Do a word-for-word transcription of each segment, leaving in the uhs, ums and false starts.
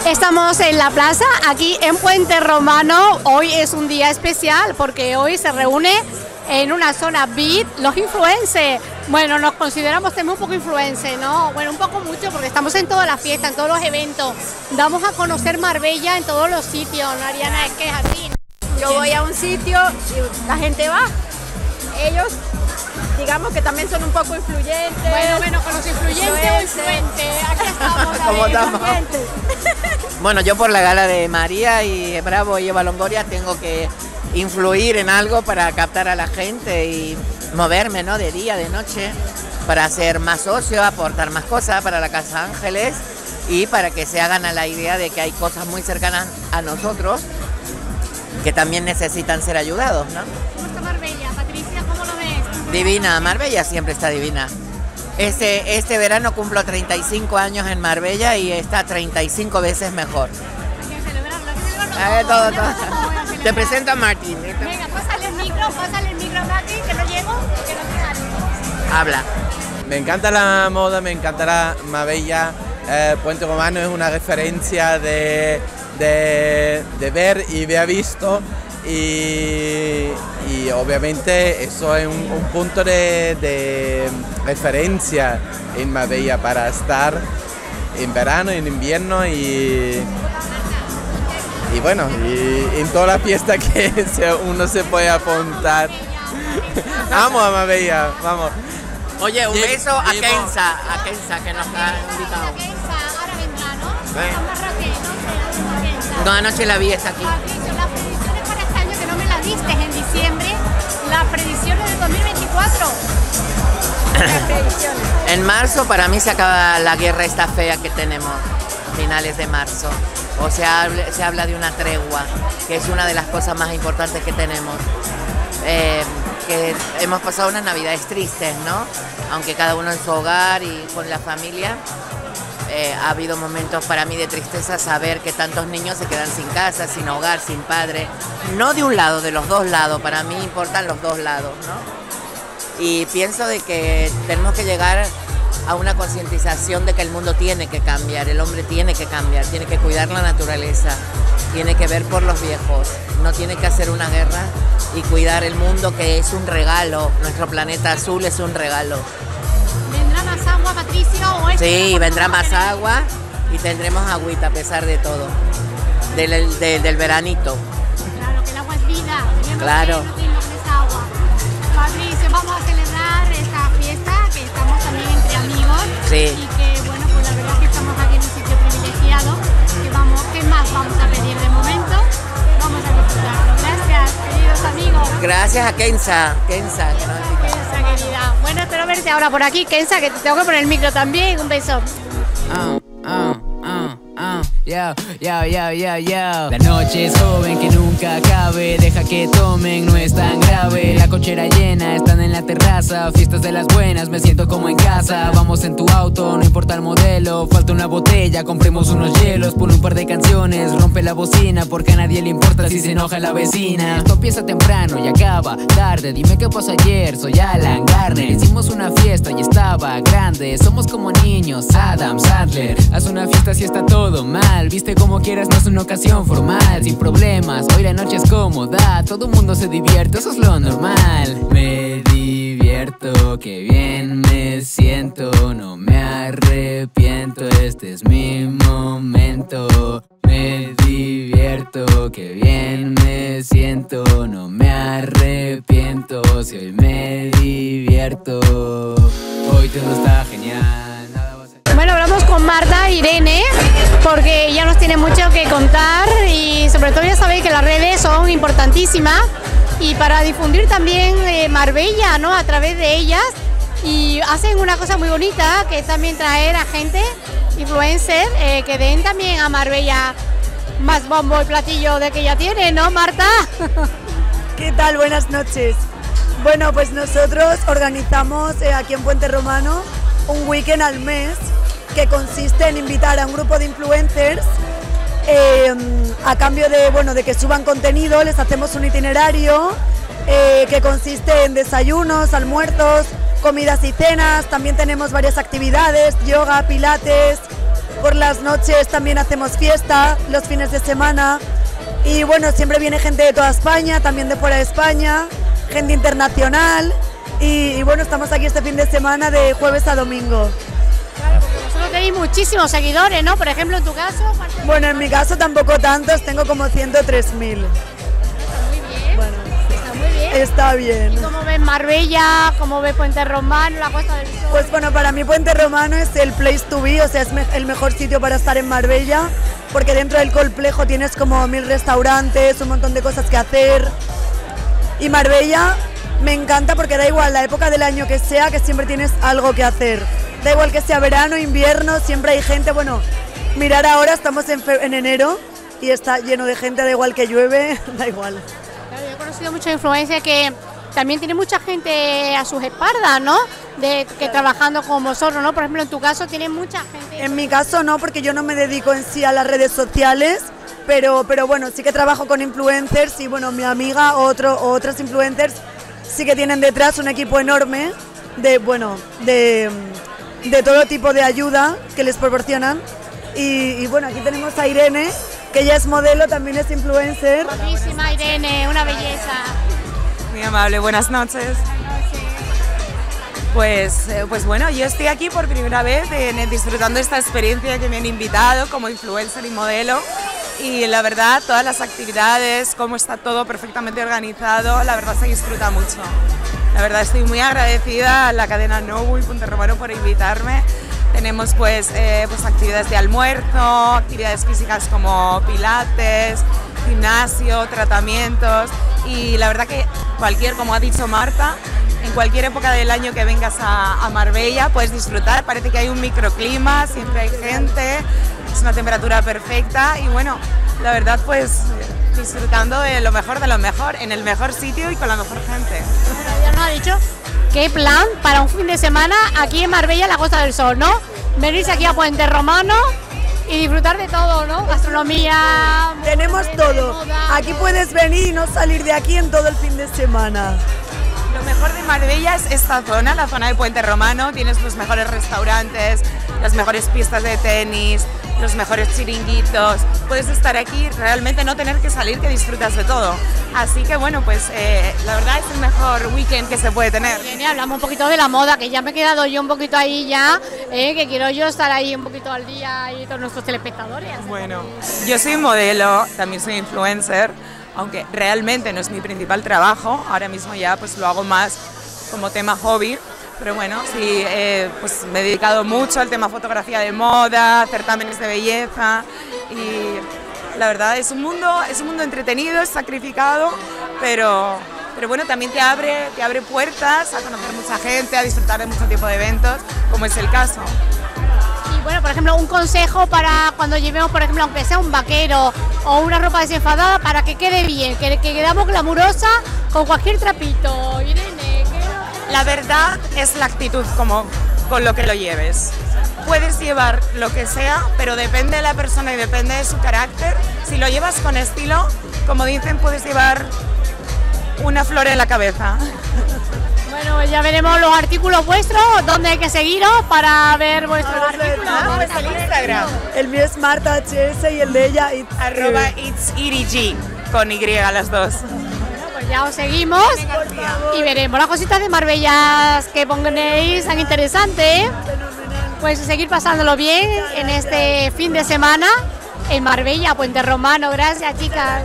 Estamos en la plaza, aquí en Puente Romano. Hoy es un día especial porque hoy se reúne en una zona V I P los influencers. Bueno, nos consideramos también un poco influencers, ¿no? Bueno, un poco mucho porque estamos en todas las fiestas, en todos los eventos. Damos a conocer Marbella en todos los sitios, ¿no, Ariana? Es que es así, ¿no? Yo voy a un sitio y la gente va. Ellos, digamos que también son un poco influyentes. Bueno, bueno, con los influyentes o influentes. Aquí estamos. ¿Cómo estamos? Bueno, yo por la gala de María y Bravo y Eva Longoria tengo que influir en algo para captar a la gente y moverme, ¿no? De día, de noche, para hacer más socio, aportar más cosas para la Casa Ángeles y para que se hagan a la idea de que hay cosas muy cercanas a nosotros que también necesitan ser ayudados, ¿no? ¿Cómo está Marbella? Patricia, ¿cómo lo ves? Divina, Marbella siempre está divina. Este, este verano cumplo treinta y cinco años en Marbella y está treinta y cinco veces mejor. Hay que celebrarlo, hay que celebrarlo. A ver, todo, todo. Voy a celebrar. Te presento a Martín. Venga, pásale el micro, pásale el micro a Martín, que no llego, que no te sale. Habla. Me encanta la moda, me encanta la Marbella. Eh, Puente Romano es una referencia de, de, de ver y haber visto. Y, y obviamente eso es un, un punto de, de referencia en Marbella para estar en verano, en invierno y, y bueno, y en toda la fiesta que se, uno se puede apuntar. Vamos a Marbella, vamos. Oye, un Lle- beso a llevo- Kenza, a Kenza que nos ha invitado. Ahora vendrá, ¿no? Ven. A Marrakech, no sé, a Kenza. No, anoche la vi, está aquí. Patricio, las predicciones para este año, que no me las diste en diciembre, las predicciones del dos mil veinticuatro. Las predicciones. En marzo para mí se acaba la guerra esta fea que tenemos, finales de marzo. O sea, hable- se habla de una tregua, que es una de las cosas más importantes que tenemos. Eh, que hemos pasado unas navidades tristes, ¿no? Aunque cada uno en su hogar y con la familia. Eh, ha habido momentos para mí de tristeza saber que tantos niños se quedan sin casa, sin hogar, sin padre. No de un lado, de los dos lados. Para mí importan los dos lados, ¿no? Y pienso de que tenemos que llegar a una concientización de que el mundo tiene que cambiar, el hombre tiene que cambiar, tiene que cuidar la naturaleza, tiene que ver por los viejos, no tiene que hacer una guerra y cuidar el mundo, que es un regalo. Nuestro planeta azul es un regalo. ¿Vendrá más agua, Patricio? ¿O es Sí, que vendrá no más tenemos? agua y tendremos agüita a pesar de todo, del, del, del veranito. Claro, que el agua es vida. Tenemos Claro. que nutrirnos con esa agua. Patricio, vamos a celebrar esta fiesta, que estamos también entre amigos. Sí. Y que, bueno, pues la verdad es que estamos aquí en un sitio privilegiado. Que vamos, ¿qué más vamos a pedir de momento? Vamos a disfrutarlo. Gracias, queridos amigos. Gracias a Kenza, Kenza, que nos invitó. Kenza, querida. Bueno, espero verte ahora por aquí, Kenza, que te tengo que poner el micro también. Un beso. Uh, uh, uh, uh, yo, yo, yo, yo, yo. La noche es joven que nunca acabe. Deja que tomen, no es tan grave. La cochera llena, están en la terraza. Fiestas de las buenas, me siento como en casa. Vamos en tu auto, no importa el modelo. Falta una botella, compremos unos hielos. Pon un par de canciones, rompe la bocina. Porque a nadie le importa si se enoja la vecina. Esto empieza temprano y acaba tarde. Dime qué pasó ayer, soy Alan Garner. Hicimos una fiesta y estaba grande. Somos como niños, Adam Sandler. Haz una fiesta si está todo mal. Viste como quieras, no es una ocasión formal. Sin problemas, hoy la noche es cómoda. Todo el mundo se divierte, eso es lo normal. Me divierto, que bien me siento. No me arrepiento, este es mi momento. Me divierto, que bien me siento. No me arrepiento, si hoy me divierto. Hoy todo está genial, nada va a ser... Bueno, hablamos con Marta Irene, porque ella nos tiene mucho que contar y sobre todo ya sabéis que las redes son importantísimas y para difundir también eh, Marbella, ¿no? A través de ellas, y hacen una cosa muy bonita, que es también traer a gente, influencers, eh, que den también a Marbella más bombo y platillo de que ya tiene, ¿no, Marta? ¿Qué tal? Buenas noches. Bueno, pues nosotros organizamos eh, aquí en Puente Romano un weekend al mes que consiste en invitar a un grupo de influencers eh, a cambio de, bueno, de que suban contenido. Les hacemos un itinerario eh, que consiste en desayunos, almuerzos, comidas y cenas. También tenemos varias actividades, yoga, pilates, Por las noches también hacemos fiesta, los fines de semana. Y bueno, siempre viene gente de toda España, también de fuera de España, gente internacional. Y, y bueno, estamos aquí este fin de semana de jueves a domingo. Claro, porque vosotros tenéis muchísimos seguidores, ¿no? Por ejemplo, en tu caso... Bueno, en mi caso tampoco tantos, tengo como ciento tres mil. Está muy bien. Bueno, está muy bien. Está bien. ¿Y cómo ves Marbella? ¿Cómo ves Puente Romano, la Costa del Sol? Pues bueno, para mí Puente Romano es el place to be, o sea, es me el mejor sitio para estar en Marbella, porque dentro del complejo tienes como mil restaurantes, un montón de cosas que hacer. Y Marbella me encanta porque da igual la época del año que sea, que siempre tienes algo que hacer. Da igual que sea verano, invierno, siempre hay gente. Bueno, mirar ahora, estamos en, en enero y está lleno de gente, da igual que llueve, da igual. Claro, yo he conocido muchos influencers que también tiene mucha gente a sus espaldas, ¿no? De que trabajando con vosotros, ¿no? Por ejemplo, en tu caso tienes mucha gente. En mi caso no, porque yo no me dedico en sí a las redes sociales, pero, pero bueno, sí que trabajo con influencers y bueno, mi amiga o otro, o otros influencers sí que tienen detrás un equipo enorme de, bueno, de, de todo tipo de ayuda que les proporcionan. Y, y bueno, aquí tenemos a Irene, que ella es modelo, también es influencer. Guapísima Irene, una belleza. Muy amable, buenas noches. Pues, eh, pues bueno, yo estoy aquí por primera vez en, disfrutando esta experiencia que me han invitado como influencer y modelo. Y la verdad, todas las actividades, cómo está todo perfectamente organizado, la verdad se disfruta mucho. La verdad estoy muy agradecida a la cadena Nobu y Puente Romano por invitarme. Tenemos pues, eh, pues actividades de almuerzo, actividades físicas como pilates, gimnasio, tratamientos y la verdad que cualquier, como ha dicho Marta, en cualquier época del año que vengas a, a Marbella puedes disfrutar, parece que hay un microclima, siempre hay gente, es una temperatura perfecta y bueno, la verdad pues disfrutando de lo mejor de lo mejor, en el mejor sitio y con la mejor gente. Ya nos ha dicho qué plan para un fin de semana aquí en Marbella, la Costa del Sol, ¿no? Venirse aquí a Puente Romano y disfrutar de todo, ¿no? Gastronomía... Tenemos todo. Aquí puedes venir y no salir de aquí en todo el fin de semana. Lo mejor de Marbella es esta zona, la zona de Puente Romano. Tienes los mejores restaurantes, las mejores pistas de tenis, los mejores chiringuitos. Puedes estar aquí, realmente no tener que salir, que disfrutas de todo. Así que bueno, pues eh, la verdad es el mejor weekend que se puede tener. Bien, y hablamos un poquito de la moda, que ya me he quedado yo un poquito ahí ya, eh, que quiero yo estar ahí un poquito al día y todos nuestros telespectadores. Bueno, yo soy modelo, también soy influencer, aunque realmente no es mi principal trabajo, ahora mismo ya pues lo hago más como tema hobby, pero bueno, sí, eh, pues me he dedicado mucho al tema fotografía de moda, certámenes de belleza y la verdad es un mundo, es un mundo entretenido, es sacrificado, pero, pero bueno, también te abre, te abre puertas a conocer mucha gente, a disfrutar de mucho tipo de eventos, como es el caso. Y bueno, por ejemplo, un consejo para cuando llevemos, por ejemplo, aunque sea un vaquero o una ropa desenfadada, para que quede bien, que, que quedamos glamurosa con cualquier trapito. Irene, ¿qué? La verdad es la actitud como con lo que lo lleves. Puedes llevar lo que sea, pero depende de la persona y depende de su carácter. Si lo llevas con estilo, como dicen, puedes llevar una flor en la cabeza. Bueno, ya veremos los artículos vuestros, dónde hay que seguiros para ver vuestros artículos. ¿Cómo es el Instagram? El mío es Marta H S y el de ella it's Arroba it's irigi, con Y las dos. Bueno, pues ya os seguimos y veremos las cositas de Marbella que pongáis tan interesantes, ¿eh? Pues seguir pasándolo bien en este fin de semana en Marbella, Puente Romano. Gracias, chicas.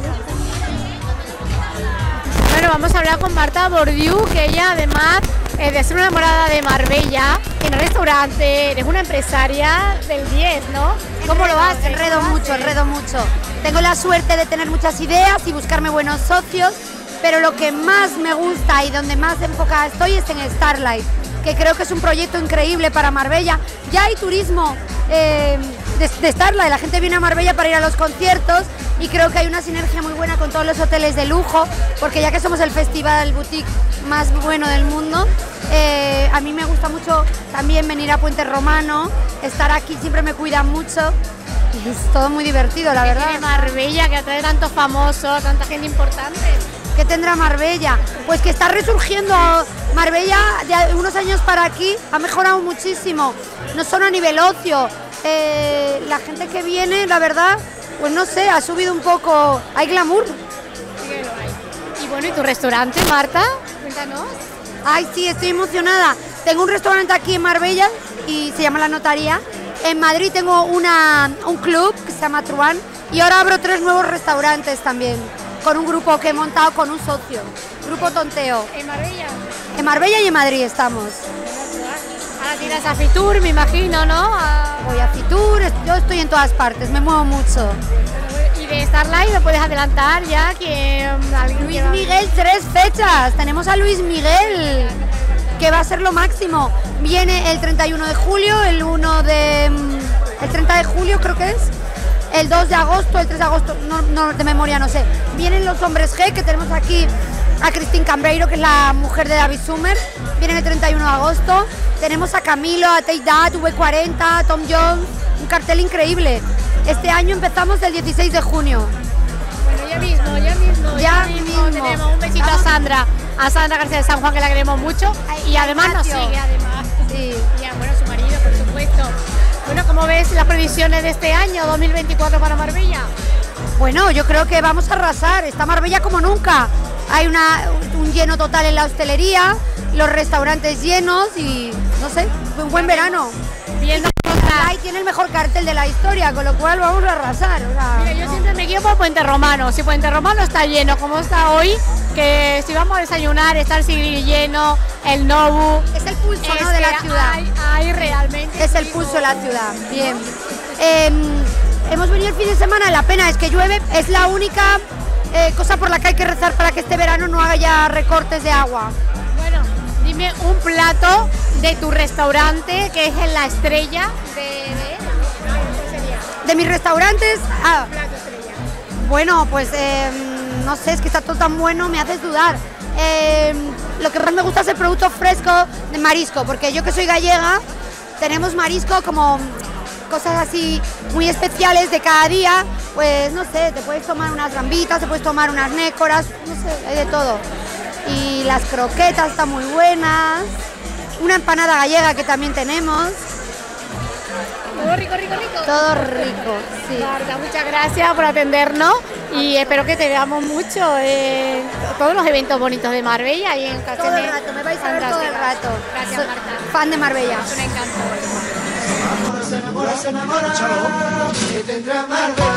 Bueno, vamos a hablar con Marta Bordiú, que ella además eh, de ser una enamorada de Marbella, tiene restaurante, eres una empresaria del diez, ¿no? ¿Cómo lo haces? Enredo mucho, enredo mucho. Tengo la suerte de tener muchas ideas y buscarme buenos socios, pero lo que más me gusta y donde más enfocada estoy es en Starlight, que creo que es un proyecto increíble para Marbella. Ya hay turismo eh, de, de Starlight, la gente viene a Marbella para ir a los conciertos y creo que hay una sinergia muy buena con todos los hoteles de lujo, porque ya que somos el festival boutique más bueno del mundo, eh, a mí me gusta mucho también venir a Puente Romano, estar aquí siempre me cuida mucho y es todo muy divertido, la verdad. Tiene Marbella, que atrae tantos famosos, tanta gente importante. ¿Qué tendrá Marbella? Pues que está resurgiendo. Marbella de unos años para aquí ha mejorado muchísimo, no solo a nivel ocio, eh, la gente que viene, la verdad, pues no sé, ha subido un poco, hay glamour. Y bueno, ¿y tu restaurante, Marta? Cuéntanos. Ay, sí, estoy emocionada. Tengo un restaurante aquí en Marbella y se llama La Notaría. En Madrid tengo una, un club que se llama Truán y ahora abro tres nuevos restaurantes también, con un grupo que he montado con un socio, Grupo Tonteo. ¿En Marbella? En Marbella y en Madrid estamos. Ahora tienes a Fitur, me imagino, ¿no? A... Voy a Fitur, yo estoy en todas partes, me muevo mucho. Y de Starlight, ¿me puedes adelantar ya que alguien Luis que va- Miguel, tres fechas. Tenemos a Luis Miguel, que va a ser lo máximo. Viene el treinta y uno de julio, el uno de... el treinta de julio creo que es, el dos de agosto, el tres de agosto, no, no de memoria no sé. Vienen los Hombres G, que tenemos aquí a Christine Cambreiro, que es la mujer de David Summer. Vienen el treinta y uno de agosto. Tenemos a Camilo, a Take That, V cuarenta, Tom Jones, un cartel increíble. Este año empezamos el dieciséis de junio. Bueno, ya mismo, ya mismo, Ya mismo, mismo. tenemos un besito a Vamos. Sandra, a Sandra García de San Juan, que la queremos mucho, y además nos Ignacio. sigue, además. Sí. Y a, bueno, su marido, por supuesto. Bueno, ¿cómo ves las previsiones de este año, dos mil veinticuatro para Marbella? Bueno, yo creo que vamos a arrasar. Está Marbella como nunca. Hay una, un lleno total en la hostelería, los restaurantes llenos y, no sé, un buen verano. Viendo Ahí tiene el mejor cartel de la historia, con lo cual vamos a arrasar. O sea, Mira, yo no. siempre me guío por Puente Romano. Si Puente Romano está lleno, como está hoy, que si vamos a desayunar, está el Sigri lleno, el Nobu. Es el pulso, Es ¿no?, de la que ciudad. Hay, hay realmente. Es el sí, pulso de la no. ciudad. Bien. Eh, hemos venido el fin de semana, la pena es que llueve, es la única eh, cosa por la que hay que rezar para que este verano no haya ya recortes de agua. Bueno, dime un plato de tu restaurante que es en la estrella de. de ¿cuál sería? De mis restaurantes, ah, Plato estrella. bueno, pues eh, no sé, es que está todo tan bueno, me haces dudar. Eh, lo que más me gusta es el producto fresco de marisco, porque yo que soy gallega, tenemos marisco como cosas así muy especiales de cada día, pues no sé, te puedes tomar unas gambitas, te puedes tomar unas nécoras, no sé, hay de todo. Y las croquetas están muy buenas, una empanada gallega que también tenemos, Todo rico, rico, rico. todo rico, sí. Marta, muchas gracias por atendernos y espero que te veamos mucho en todos los eventos bonitos de Marbella y en Todo ocasiones el rato, me vais a ver todo el fantásticas. rato. Gracias, Soy Marta. fan de Marbella. Es un encanto. Se enamora, se enamora, que tendrá Marbella.